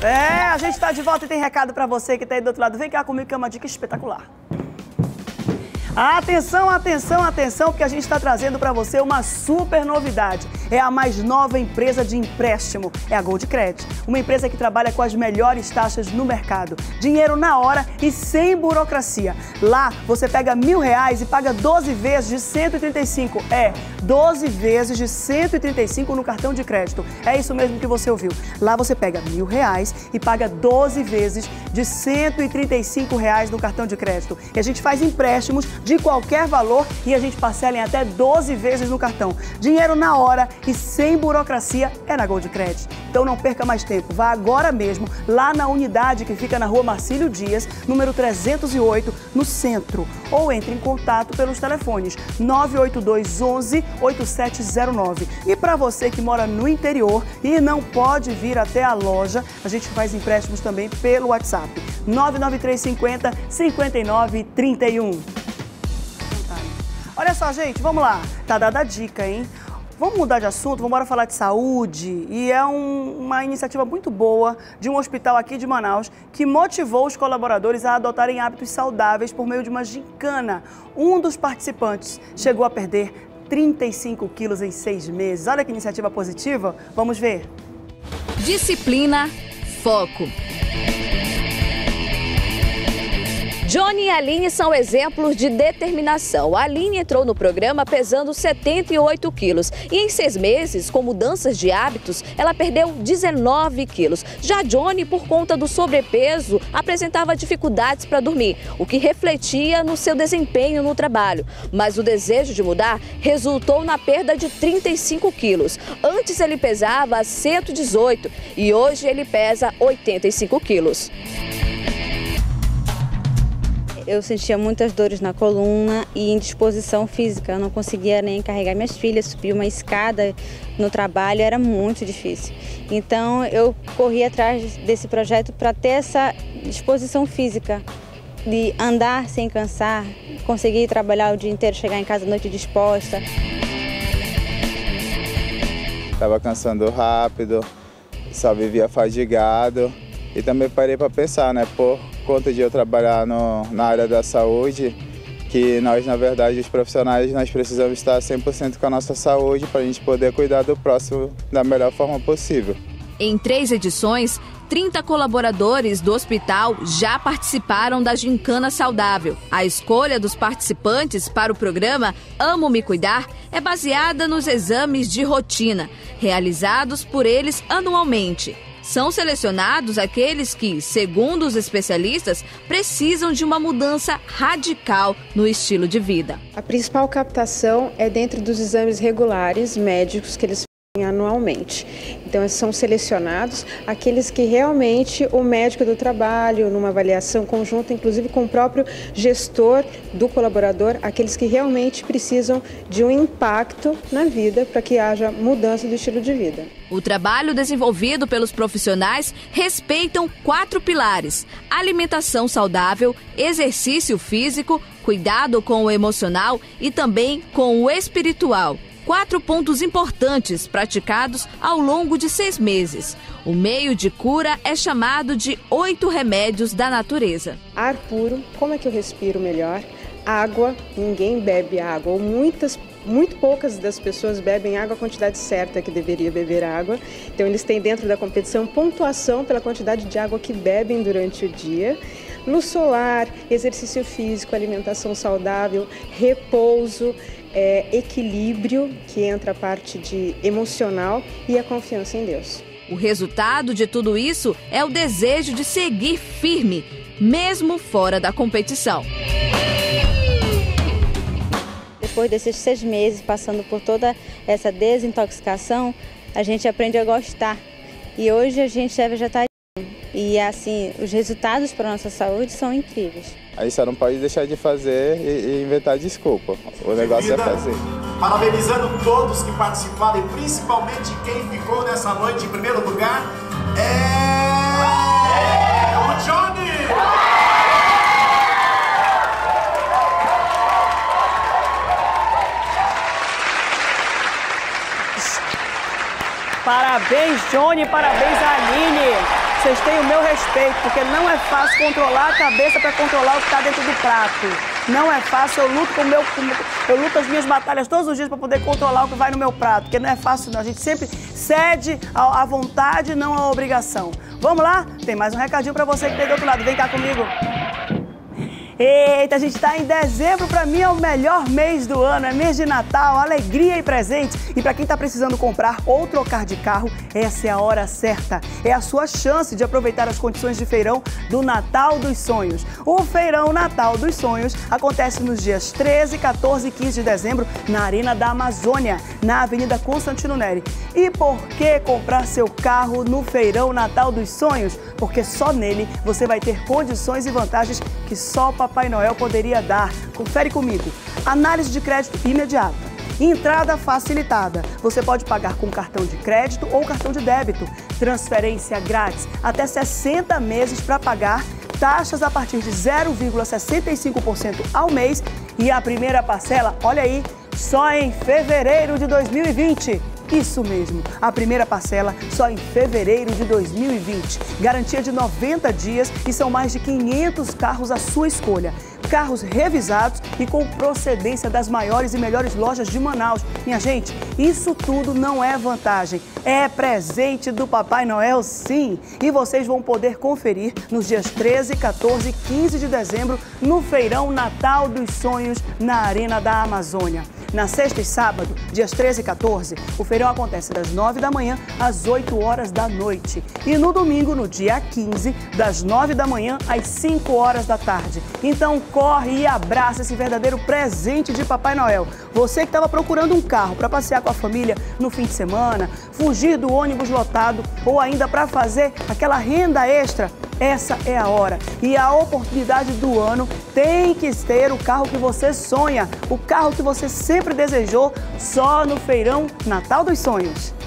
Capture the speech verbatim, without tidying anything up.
É, a gente está de volta e tem recado para você que está aí do outro lado. Vem cá comigo que é uma dica espetacular. Atenção, atenção, atenção, porque a gente está trazendo para você uma super novidade. É a mais nova empresa de empréstimo, é a Gold Credit. Uma empresa que trabalha com as melhores taxas no mercado. Dinheiro na hora e sem burocracia. Lá você pega mil reais e paga doze vezes de cento e trinta e cinco. É, doze vezes de cento e trinta e cinco no cartão de crédito. É isso mesmo que você ouviu. Lá você pega mil reais e paga doze vezes de cento e trinta e cinco reais no cartão de crédito. E a gente faz empréstimos de qualquer valor e a gente parcela em até doze vezes no cartão. Dinheiro na hora e sem burocracia é na Gold Credit. Então não perca mais tempo, vá agora mesmo lá na unidade que fica na rua Marcílio Dias, número trezentos e oito, no centro. Ou entre em contato pelos telefones nove oito dois, onze, oito sete zero nove. E para você que mora no interior e não pode vir até a loja, a gente faz empréstimos também pelo WhatsApp. nove nove três cinco zero, cinco nove três um. Olha só, gente, vamos lá. Tá dada a dica, hein? Vamos mudar de assunto, vamos embora falar de saúde. E é um, uma iniciativa muito boa de um hospital aqui de Manaus que motivou os colaboradores a adotarem hábitos saudáveis por meio de uma gincana. Um dos participantes chegou a perder trinta e cinco quilos em seis meses. Olha que iniciativa positiva. Vamos ver. Disciplina, foco. Johnny e Aline são exemplos de determinação. A Aline entrou no programa pesando setenta e oito quilos e em seis meses, com mudanças de hábitos, ela perdeu dezenove quilos. Já Johnny, por conta do sobrepeso, apresentava dificuldades para dormir, o que refletia no seu desempenho no trabalho. Mas o desejo de mudar resultou na perda de trinta e cinco quilos. Antes ele pesava cento e dezoito e hoje ele pesa oitenta e cinco quilos. Eu sentia muitas dores na coluna e indisposição física. Eu não conseguia nem carregar minhas filhas, subir uma escada no trabalho, era muito difícil. Então eu corri atrás desse projeto para ter essa disposição física, de andar sem cansar, conseguir trabalhar o dia inteiro, chegar em casa à noite disposta. Estava cansando rápido, só vivia fadigado e também parei para pensar, né, por conta de eu trabalhar no, na área da saúde, que nós, na verdade, os profissionais, nós precisamos estar cem por cento com a nossa saúde para a gente poder cuidar do próximo da melhor forma possível. Em três edições, trinta colaboradores do hospital já participaram da Gincana Saudável. A escolha dos participantes para o programa Amo Me Cuidar é baseada nos exames de rotina, realizados por eles anualmente. São selecionados aqueles que, segundo os especialistas, precisam de uma mudança radical no estilo de vida. A principal captação é dentro dos exames regulares médicos que eles fazem anualmente. Então, são selecionados aqueles que realmente o médico do trabalho, numa avaliação conjunta, inclusive com o próprio gestor do colaborador, aqueles que realmente precisam de um impacto na vida para que haja mudança do estilo de vida. O trabalho desenvolvido pelos profissionais respeitam quatro pilares: alimentação saudável, exercício físico, cuidado com o emocional e também com o espiritual. Quatro pontos importantes praticados ao longo de seis meses. O meio de cura é chamado de oito remédios da natureza. Ar puro, como é que eu respiro melhor? Água, ninguém bebe água, ou muitas Muito poucas das pessoas bebem água a quantidade certa que deveria beber água. Então, eles têm dentro da competição pontuação pela quantidade de água que bebem durante o dia. Luz solar, exercício físico, alimentação saudável, repouso, é, equilíbrio, que entra a parte de emocional, e a confiança em Deus. O resultado de tudo isso é o desejo de seguir firme, mesmo fora da competição. Depois desses seis meses, passando por toda essa desintoxicação, a gente aprende a gostar. E hoje a gente é vegetariano. E assim, os resultados para a nossa saúde são incríveis. A gente só não pode deixar de fazer e, e inventar desculpa. O negócio é fazer. Parabenizando todos que participaram e principalmente quem ficou nessa noite em primeiro lugar é o Johnny! Parabéns, Johnny, parabéns, Aline. Vocês têm o meu respeito, porque não é fácil controlar a cabeça para controlar o que está dentro do prato. Não é fácil, eu luto com o meu, eu luto as minhas batalhas todos os dias para poder controlar o que vai no meu prato, porque não é fácil não, a gente sempre cede à vontade, não à obrigação. Vamos lá? Tem mais um recadinho para você que tem do outro lado, vem cá comigo. Eita, a gente está em dezembro, para mim é o melhor mês do ano, é mês de Natal, alegria e presente. E para quem está precisando comprar ou trocar de carro, essa é a hora certa. É a sua chance de aproveitar as condições de feirão do Natal dos Sonhos. O Feirão Natal dos Sonhos acontece nos dias treze, quatorze e quinze de dezembro na Arena da Amazônia, na Avenida Constantino Neri. E por que comprar seu carro no Feirão Natal dos Sonhos? Porque só nele você vai ter condições e vantagens que só o Papai Noel poderia dar. Confere comigo. Análise de crédito imediata. Entrada facilitada. Você pode pagar com cartão de crédito ou cartão de débito. Transferência grátis. Até sessenta meses para pagar. Taxas a partir de zero vírgula sessenta e cinco por cento ao mês. E a primeira parcela, olha aí, só em fevereiro de dois mil e vinte. Isso mesmo, a primeira parcela só em fevereiro de dois mil e vinte. Garantia de noventa dias e são mais de quinhentos carros à sua escolha. Carros revisados e com procedência das maiores e melhores lojas de Manaus. Minha gente, isso tudo não é vantagem, é presente do Papai Noel, sim. E vocês vão poder conferir nos dias treze, quatorze e quinze de dezembro no Feirão Natal dos Sonhos na Arena da Amazônia. Na sexta e sábado, dias treze e quatorze, o feirão acontece das nove da manhã às oito horas da noite. E no domingo, no dia quinze, das nove da manhã às cinco horas da tarde. Então corre e abraça esse verdadeiro presente de Papai Noel. Você que estava procurando um carro para passear com a família no fim de semana, fugir do ônibus lotado ou ainda para fazer aquela renda extra, essa é a hora. E a oportunidade do ano tem que ter o carro que você sonha, o carro que você sempre desejou, só no Feirão Natal dos Sonhos.